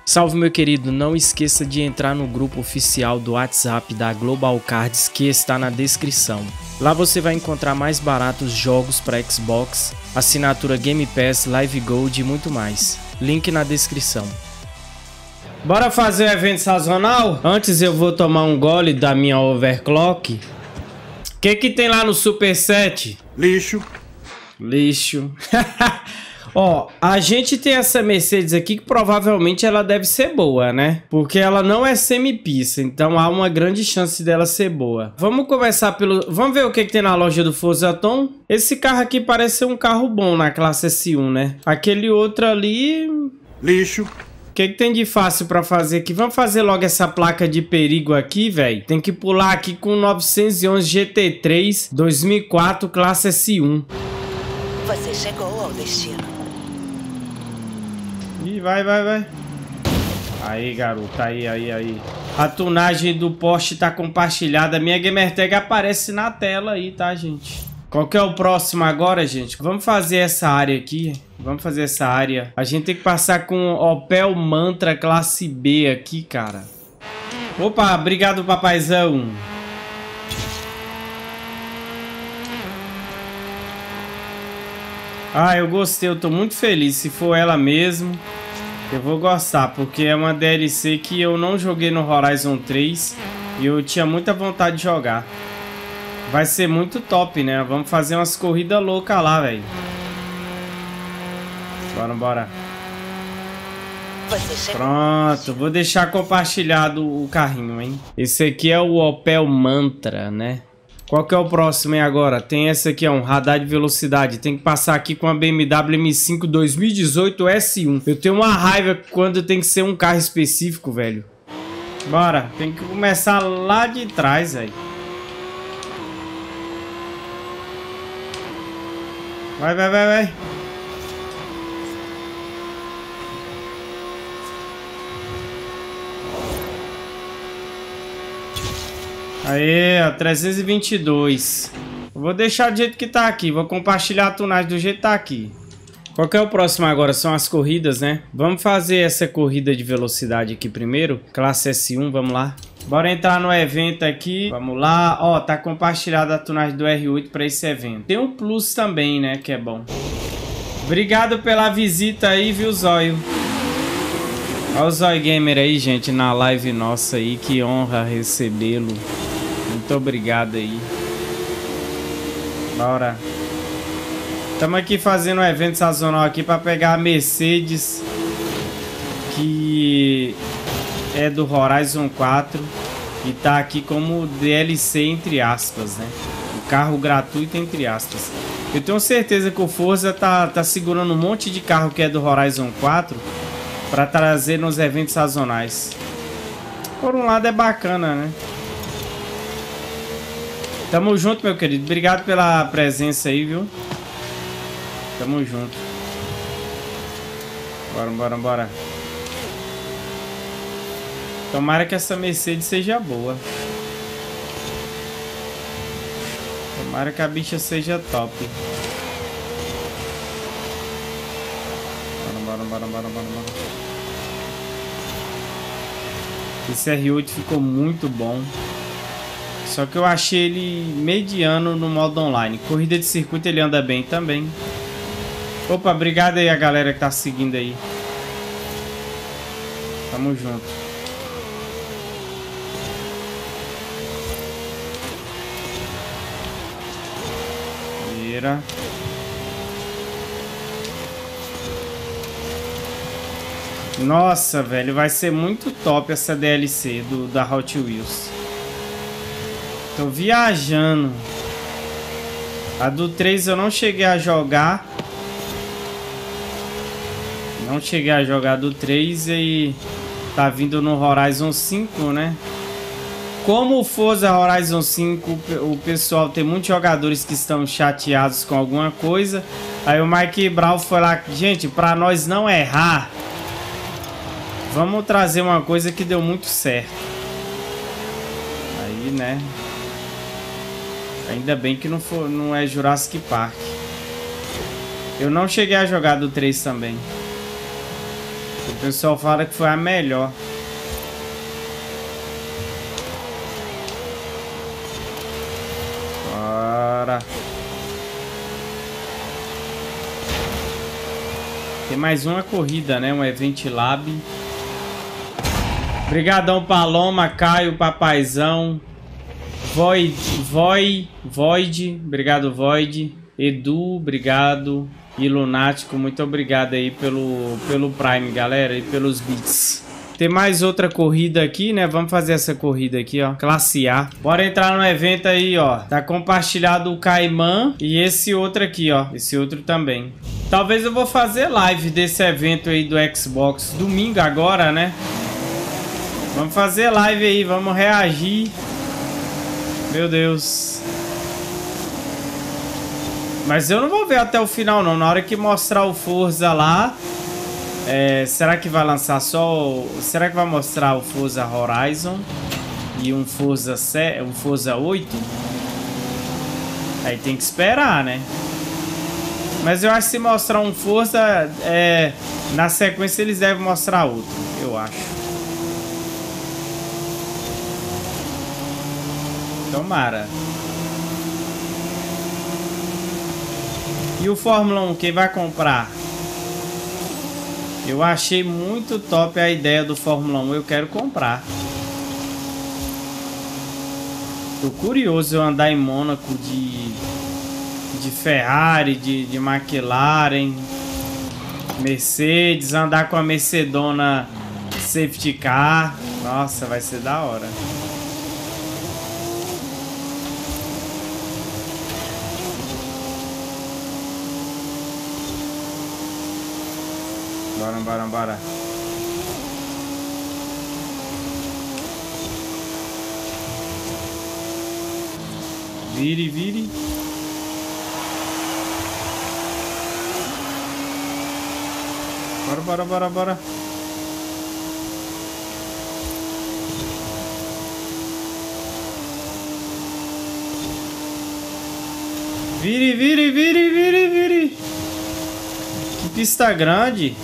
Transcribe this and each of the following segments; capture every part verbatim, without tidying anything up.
Salve, meu querido, não esqueça de entrar no grupo oficial do WhatsApp da Global Cards que está na descrição. Lá você vai encontrar mais baratos jogos para Xbox, assinatura Game Pass, Live Gold e muito mais. Link na descrição. Bora fazer o evento sazonal? Antes eu vou tomar um gole da minha overclock. O que que tem lá no Superset? Lixo. Lixo. Ó, a gente tem essa Mercedes aqui que provavelmente ela deve ser boa, né? Porque ela não é semi-pista, então há uma grande chance dela ser boa. Vamos começar pelo... Vamos ver o que, que tem na loja do Forza Tom. Esse carro aqui parece ser um carro bom na classe S um, né? Aquele outro ali... Lixo. O que, que tem de fácil pra fazer aqui? Vamos fazer logo essa placa de perigo aqui, velho. Tem que pular aqui com novecentos e onze G T três dois mil e quatro classe S um. Você chegou ao destino. Ih, vai, vai, vai. Aí, garoto. Aí, aí, aí. A tunagem do Porsche tá compartilhada. Minha Gamertag aparece na tela aí, tá, gente? Qual que é o próximo agora, gente? Vamos fazer essa área aqui. Vamos fazer essa área. A gente tem que passar com Opel Mantra classe B aqui, cara. Opa, obrigado, papaizão. Ah, eu gostei, eu tô muito feliz. Se for ela mesmo, eu vou gostar, porque é uma D L C que eu não joguei no Horizon três e eu tinha muita vontade de jogar. Vai ser muito top, né? Vamos fazer umas corridas loucas lá, velho. Bora, bora. Pronto, vou deixar compartilhado o carrinho, hein? Esse aqui é o Opel Mantra, né? Qual que é o próximo, hein, agora? Tem essa aqui, ó, um radar de velocidade. Tem que passar aqui com a B M W M cinco dois mil e dezoito S um. Eu tenho uma raiva quando tem que ser um carro específico, velho. Bora. Tem que começar lá de trás, velho. Vai, vai, vai, vai. Aê, ó, trezentos e vinte e dois. Eu vou deixar do jeito que tá aqui. Vou compartilhar a tunagem do jeito que tá aqui. Qual que é o próximo agora? São as corridas, né? Vamos fazer essa corrida de velocidade aqui primeiro. Classe S um, vamos lá. Bora entrar no evento aqui. Vamos lá. Ó, tá compartilhada a tunagem do R oito pra esse evento. Tem um plus também, né? Que é bom. Obrigado pela visita aí, viu, Zóio? Olha o Zóio Gamer aí, gente, na live nossa aí. Que honra recebê-lo. Muito obrigado aí. Bora. Estamos aqui fazendo um evento sazonal aqui para pegar a Mercedes, que é do Horizon quatro e tá aqui como D L C entre aspas, né? O carro gratuito entre aspas. Eu tenho certeza que o Forza tá, tá segurando um monte de carro que é do Horizon quatro para trazer nos eventos sazonais. Por um lado é bacana, né? Tamo junto, meu querido. Obrigado pela presença aí, viu? Tamo junto. Bora, bora, bora. Tomara que essa Mercedes seja boa. Tomara que a bicha seja top. Bora, bora, bora, bora, bora, bora. Esse R oito ficou muito bom. Só que eu achei ele mediano no modo online. Corrida de circuito ele anda bem também. Opa, obrigado aí a galera que tá seguindo aí. Tamo junto. Vira. Nossa, velho, vai ser muito top essa D L C do, da Hot Wheels. Tô viajando. A do três eu não cheguei a jogar. Não cheguei a jogar do três e tá vindo no Horizon cinco, né? Como o Forza Horizon cinco, o pessoal tem muitos jogadores que estão chateados com alguma coisa. Aí o Mike Brown foi lá, gente, pra nós não errar, vamos trazer uma coisa que deu muito certo. Aí, né? Ainda bem que não, for, não é Jurassic Park. Eu não cheguei a jogar do três também. O pessoal fala que foi a melhor. Bora. Tem mais uma corrida, né? Um Event Lab. Obrigadão, Paloma, Caio, Papaizão. Void, Void, Void. Obrigado, Void. Edu, obrigado. E Lunático, muito obrigado aí pelo, pelo Prime, galera. E pelos bits. Tem mais outra corrida aqui, né? Vamos fazer essa corrida aqui, ó. Classe A. Bora entrar no evento aí, ó. Tá compartilhado o Cayman e esse outro aqui, ó. Esse outro também. Talvez eu vou fazer live desse evento aí do Xbox. Domingo agora, né? Vamos fazer live aí. Vamos reagir. Meu Deus. Mas eu não vou ver até o final, não. Na hora que mostrar o Forza lá... É, será que vai lançar só... O, será que vai mostrar o Forza Horizon e um Forza, um Forza oito? Aí tem que esperar, né? Mas eu acho que se mostrar um Forza, é, na sequência eles devem mostrar outro, eu acho. Tomara. E o Fórmula um, quem vai comprar? Eu achei muito top a ideia do Fórmula um, eu quero comprar. Tô curioso eu andar em Mônaco de, de Ferrari, de, de McLaren, Mercedes, andar com a Mercedona Safety Car. Nossa, vai ser da hora. Bora, bora, bora. Vire, vire. Bora, bora, bora, bora. Vire, vire, vire, vire, vire. Que pista grande.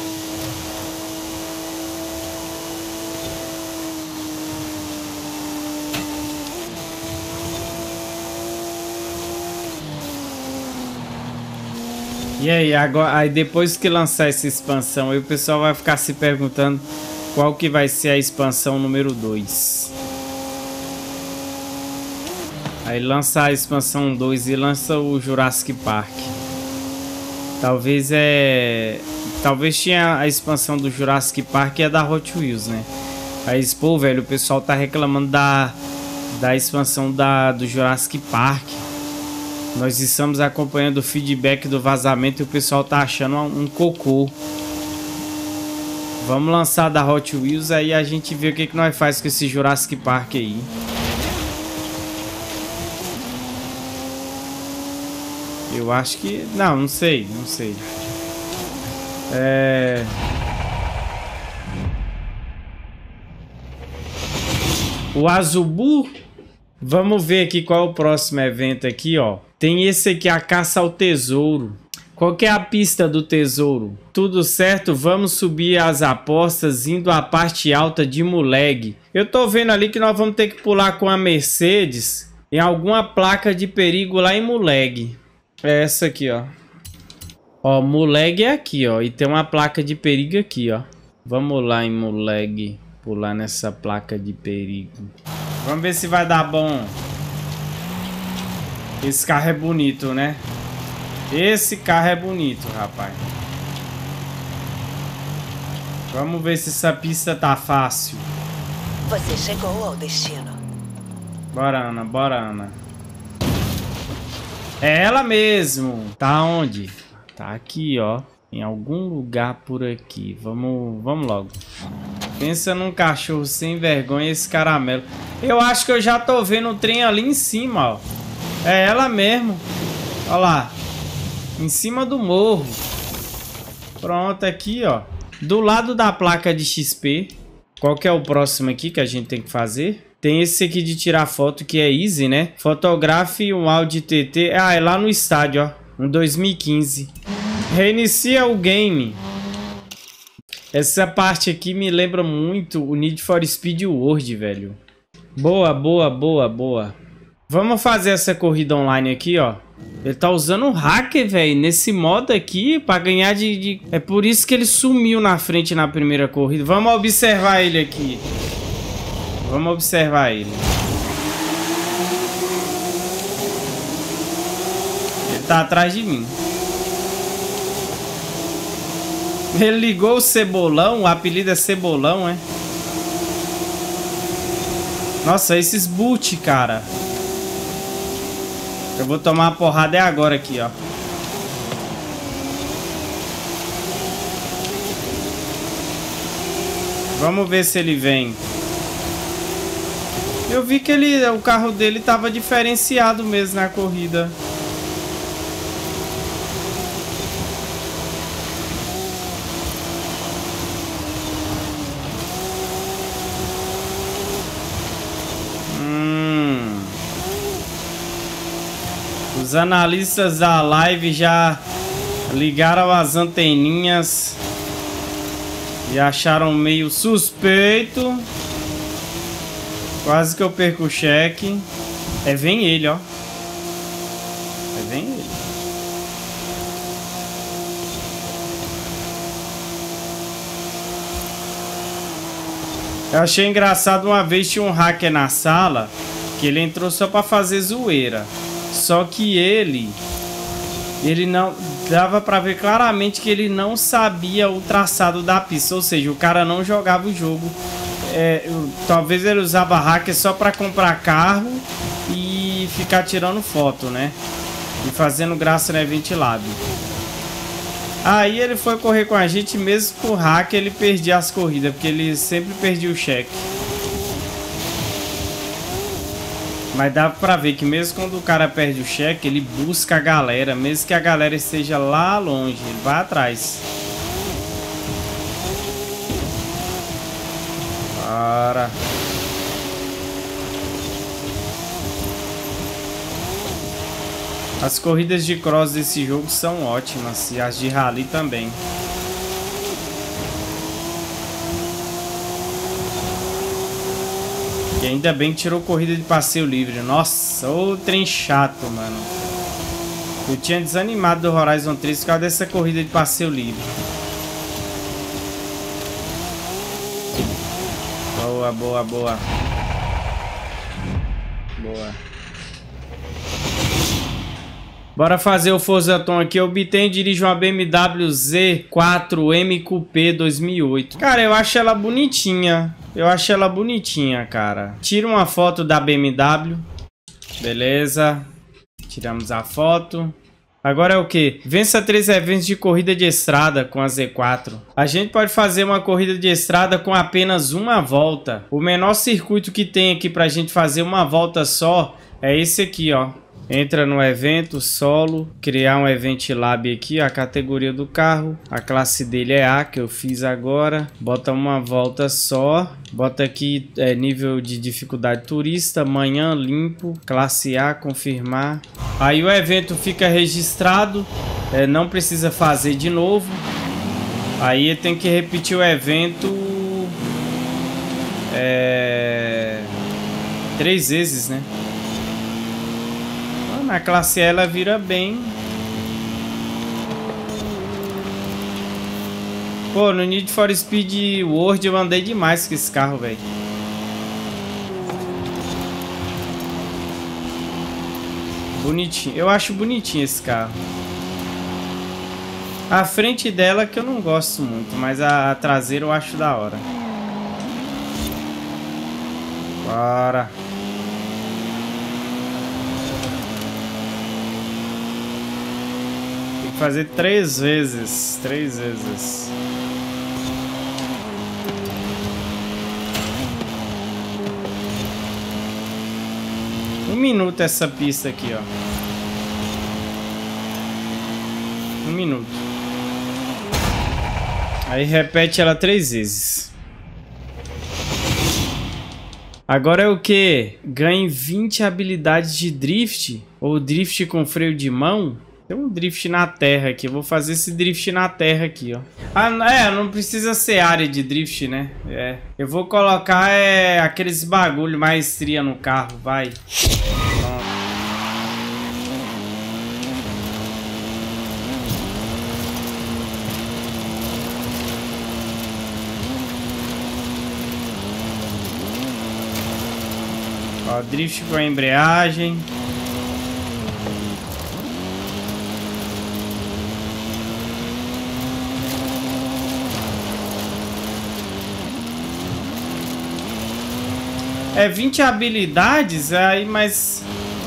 E aí, agora, aí depois que lançar essa expansão, aí o pessoal vai ficar se perguntando qual que vai ser a expansão número dois. Aí lança a expansão dois e lança o Jurassic Park. Talvez é... Talvez tinha a expansão do Jurassic Park e a da Hot Wheels, né? Aí, pô, velho, o pessoal tá reclamando da, da expansão da, do Jurassic Park. Nós estamos acompanhando o feedback do vazamento e o pessoal tá achando um, um cocô. Vamos lançar da Hot Wheels, aí a gente vê o que, que nós faz com esse Jurassic Park aí. Eu acho que... Não, não sei, não sei. É... O Azubu... Vamos ver aqui qual é o próximo evento aqui, ó. Tem esse aqui, a caça ao tesouro. Qual que é a pista do tesouro? Tudo certo? Vamos subir as apostas indo à parte alta de Muleg. Eu tô vendo ali que nós vamos ter que pular com a Mercedes em alguma placa de perigo lá em Muleg. É essa aqui, ó. Ó, Muleg é aqui, ó. E tem uma placa de perigo aqui, ó. Vamos lá em Muleg. Pular nessa placa de perigo. Vamos ver se vai dar bom. Esse carro é bonito, né? Esse carro é bonito, rapaz. Vamos ver se essa pista tá fácil. Você chegou ao destino. Bora, Ana, bora, Ana. É ela mesmo. Tá onde? Tá aqui, ó. Em algum lugar por aqui. Vamos, vamos logo. Pensa num cachorro sem vergonha, esse caramelo. Eu acho que eu já tô vendo o trem ali em cima, ó. É ela mesmo. Olha lá. Em cima do morro. Pronto, aqui, ó. Do lado da placa de X P. Qual que é o próximo aqui que a gente tem que fazer? Tem esse aqui de tirar foto que é easy, né? Fotografe um Audi T T. Ah, é lá no estádio, ó. No dois mil e quinze. Reinicia o game. Essa parte aqui me lembra muito o Need for Speed World, velho. Boa, boa, boa, boa. Vamos fazer essa corrida online aqui, ó. Ele tá usando um hacker, velho, nesse modo aqui pra ganhar de, de... É por isso que ele sumiu na frente na primeira corrida. Vamos observar ele aqui. Vamos observar ele. Ele tá atrás de mim. Ele ligou o Cebolão, o apelido é Cebolão, é? Nossa, esses boot, cara. Eu vou tomar uma porrada é agora aqui, ó. Vamos ver se ele vem. Eu vi que ele, o carro dele tava diferenciado mesmo na corrida. Os analistas da live já ligaram as anteninhas e acharam meio suspeito. Quase que eu perco o cheque. É, vem ele, ó. É, vem ele. Eu achei engraçado, uma vez tinha um hacker na sala que ele entrou só pra fazer zoeira. Só que ele, ele não, dava pra ver claramente que ele não sabia o traçado da pista, ou seja, o cara não jogava o jogo. É, eu, talvez ele usava hacker só pra comprar carro e ficar tirando foto, né? E fazendo graça no Event Lab. Aí ele foi correr com a gente, mesmo com o hacker ele perdia as corridas, porque ele sempre perdia o cheque. Mas dá pra ver que mesmo quando o cara perde o cheque, ele busca a galera. Mesmo que a galera esteja lá longe, ele vai atrás. Para. As corridas de cross desse jogo são ótimas. E as de rally também. E ainda bem que tirou corrida de passeio livre. Nossa, ô trem chato, mano. Eu tinha desanimado do Horizon três por causa dessa corrida de passeio livre. Boa, boa, boa. Boa. Bora fazer o Forzaton aqui. Eu obtenho e dirijo uma B M W Z quatro M Coupé dois mil e oito. Cara, eu acho ela bonitinha. Eu acho ela bonitinha, cara. Tira uma foto da B M W. Beleza. Tiramos a foto. Agora é o que? Vença três eventos de corrida de estrada com a Z quatro. A gente pode fazer uma corrida de estrada com apenas uma volta. O menor circuito que tem aqui pra gente fazer uma volta só é esse aqui, ó. Entra no evento, solo, criar um Event Lab aqui, a categoria do carro. A classe dele é A, que eu fiz agora. Bota uma volta só. Bota aqui é, nível de dificuldade turista, manhã limpo, classe A, confirmar. Aí o evento fica registrado, é, não precisa fazer de novo. Aí tem que repetir o evento é, três vezes, né? Na classe A ela vira bem. Pô, no Need for Speed World eu andei demais com esse carro, velho. Bonitinho. Eu acho bonitinho esse carro. A frente dela que eu não gosto muito, mas a, a traseira eu acho da hora. Bora. Fazer três vezes, três vezes. Um minuto essa pista aqui, ó. Um minuto. Aí repete ela três vezes. Agora é o que? Ganhe vinte habilidades de drift ou drift com freio de mão. Tem um drift na terra aqui. Eu vou fazer esse drift na terra aqui, ó. Ah, é, não precisa ser área de drift, né? É. Eu vou colocar é, aqueles bagulho maestria no carro, vai. Pronto. Ó, drift com a embreagem. É vinte habilidades aí, mas...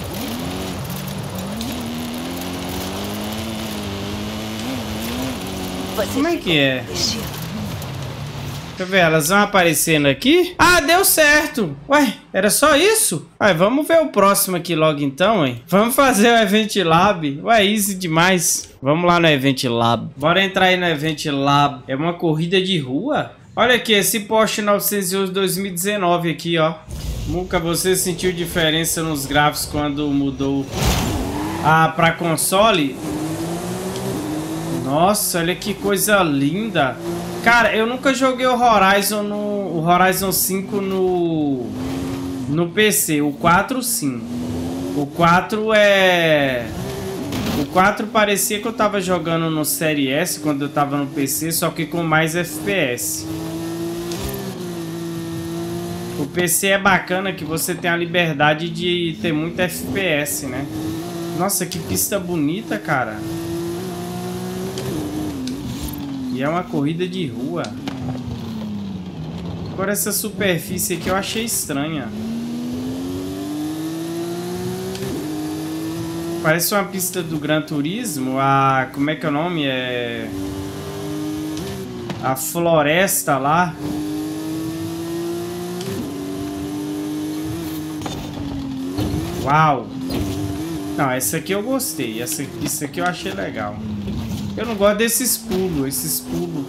Você Como é que é? destino. Deixa eu ver, elas vão aparecendo aqui. Ah, deu certo. Ué, era só isso? Ué, vamos ver o próximo aqui logo então, hein? Vamos fazer o Event Lab. Ué, easy demais. Vamos lá no Event Lab. Bora entrar aí no Event Lab. É uma corrida de rua? Olha aqui, esse Porsche novecentos e onze dois mil e dezenove aqui, ó. Nunca você sentiu diferença nos gráficos quando mudou ah, para console? Nossa, olha que coisa linda. Cara, eu nunca joguei o Horizon no o Horizon cinco no no P C, o quatro sim. O quatro é O quatro parecia que eu tava jogando no Série S quando eu tava no P C, só que com mais F P S. O P C é bacana que você tem a liberdade de ter muito F P S, né? Nossa, que pista bonita, cara. E é uma corrida de rua. Agora essa superfície aqui eu achei estranha. Parece uma pista do Gran Turismo. A... Como é que é o nome? É... A floresta lá. Uau! Não, essa aqui eu gostei. Essa, isso aqui eu achei legal. Eu não gosto desses pulos. Esses pulos.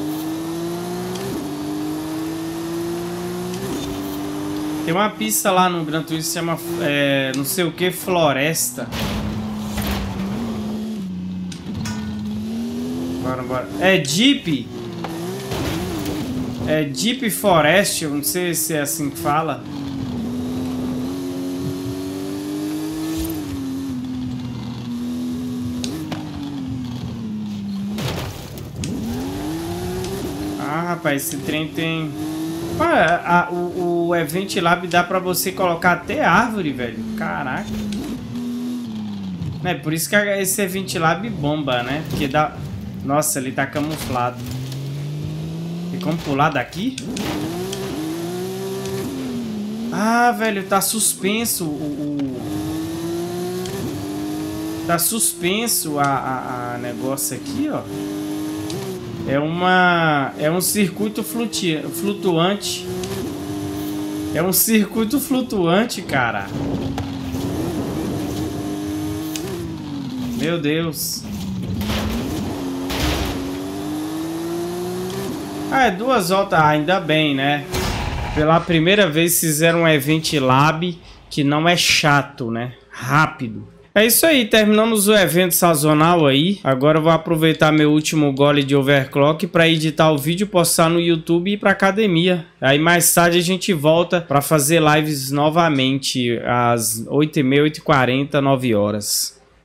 Tem uma pista lá no Gran Turismo que se chama é, não sei o que, Floresta. Bora, bora. É Jeep. É Jeep Forest. Eu não sei se é assim que fala. Ah, rapaz, esse trem tem... Ah, a, o, o Event Lab dá pra você colocar até árvore, velho. Caraca. É por isso que esse Event Lab bomba, né? Porque dá... Nossa, ele tá camuflado. Tem como pular daqui? Ah, velho, tá suspenso o... o... Tá suspenso a, a, a negócio aqui, ó. É uma... É um circuito fluti... flutuante. É um circuito flutuante, cara. Meu Deus. Ah, é duas voltas. Ah, ainda bem, né? Pela primeira vez fizeram um Event Lab que não é chato, né? Rápido. É isso aí, terminamos o evento sazonal aí. Agora eu vou aproveitar meu último gole de overclock para editar o vídeo, postar no YouTube e ir para academia. Aí mais tarde a gente volta para fazer lives novamente às oito e meia, oito e quarenta, nove horas.